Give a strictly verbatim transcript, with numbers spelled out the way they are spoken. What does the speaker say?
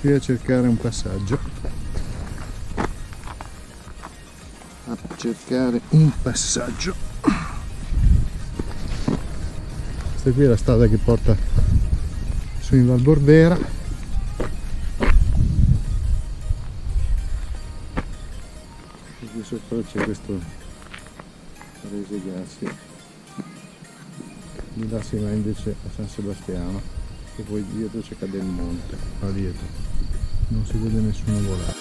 qui a cercare un passaggio, a cercare un passaggio. Questa qui è la strada che porta su in Val Bordera. E qui sopra c'è questo Parese Gassi, di là si va invece a San Sebastiano, e poi dietro c'è Cadelmonte, là dietro non si vede nessuno volare.